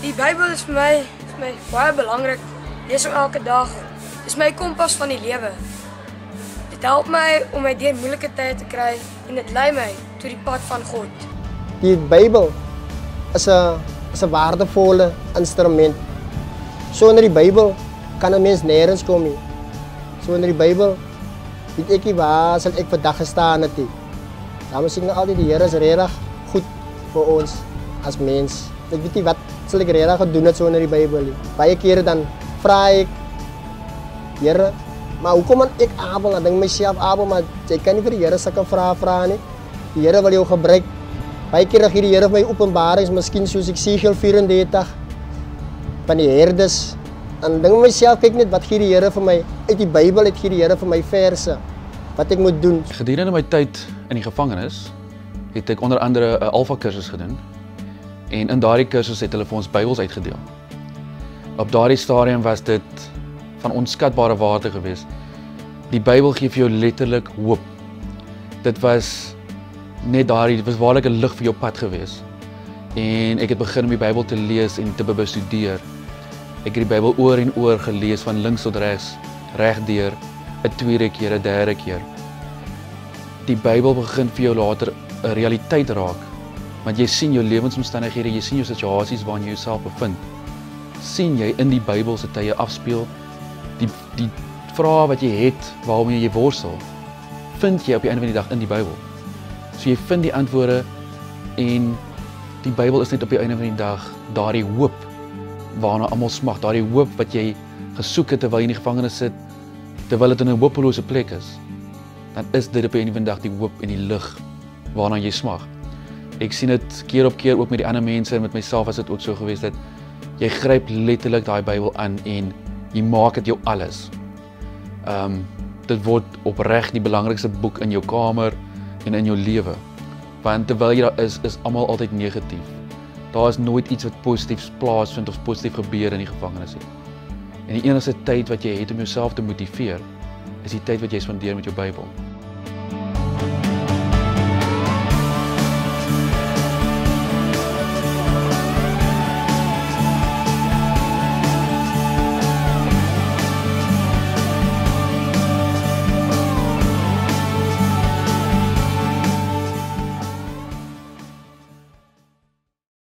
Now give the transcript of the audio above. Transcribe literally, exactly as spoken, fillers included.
Die Bybel is vir my, vir my baie belangrik. Lees hom elke dag. Dis my kompas van die lewe. Dit help my om my deur moeilike tye te kry en dit lei my tot die pad van God. Die Bybel is 'n is 'n waardevolle instrument. Sonder die Bybel kan 'n mens nêrens kom nie. Sonder die Bybel weet ek nie waar sal ek vandag gestaan het nie. Daarom sê ek nou altyd die Here is regtig goed vir ons as mens. Ek weet nie wat sal ek regtig gedoen het sonder die Bybel nie. Baie kere dan vra ek Here, maar hoekom moet ek Abel? Dan dink myself Abel, maar jy kan nie vir die Here sulke vrae vra nie. Die Here wil jou gebruik. Baie kere gee die Here vir my openbarings, miskien soos Esegiel vyf-en-dertig van die herdes. En dink myself, kyk net wat gee die Here vir my uit die Bybel, het gee die Here vir my verse wat ek moet doen. Gedurende my tyd in die gevangenis het ek onder andere 'n alfa kursus gedoen. En in daardie kursus het hulle vir ons Bybels uitgedeel. Op daardie stadium was dit van onskatbare waarde geweest. Die Bybel gee vir jou letterlik hoop. Dit was net daardie, dit was waarlik 'n lig vir jou pad geweest. En ek het begin om die Bybel te lees en te bestudeer. Ek het die Bybel oor en oor gelees van links tot regs, regdeur, 'n tweede keer, 'n derde keer. Die Bybel begin vir jou later 'n realiteit raak. Want jy sien jou lewensomstandighede, jy sien jou situasies waarin jy jouself bevind. Sien jy in die Bybel se tye afspeel, die die vrae wat jy het, waarmee jy worstel, vind jy op die einde van die dag in die Bybel. So jy vind die antwoorde en die Bybel is net op die einde van die dag daardie hoop waarna almal smag, daardie hoop wat jy gesoek het terwyl jy in die gevangenis sit, terwyl dit in 'n hopelose plek is. Dan is dit op die einde van die dag die hoop en die lig waarna jy smag. Ek sien dit keer op keer ook met die ander mense en met myself was dit ook so geweest dat jy gryp letterlik daai Bybel aan en jy maak dit jou alles. Ehm um, dit word opreg die belangrikste boek in jou kamer en in jou lewe. Want terwyl jy daar is, is almal altyd negatief. Daar is nooit iets wat positiefs plaasvind of positief gebeur in die gevangenis nie. En die enigste tyd wat jy het om jouself te motiveer, is die tyd wat jy spandeer met jou Bybel.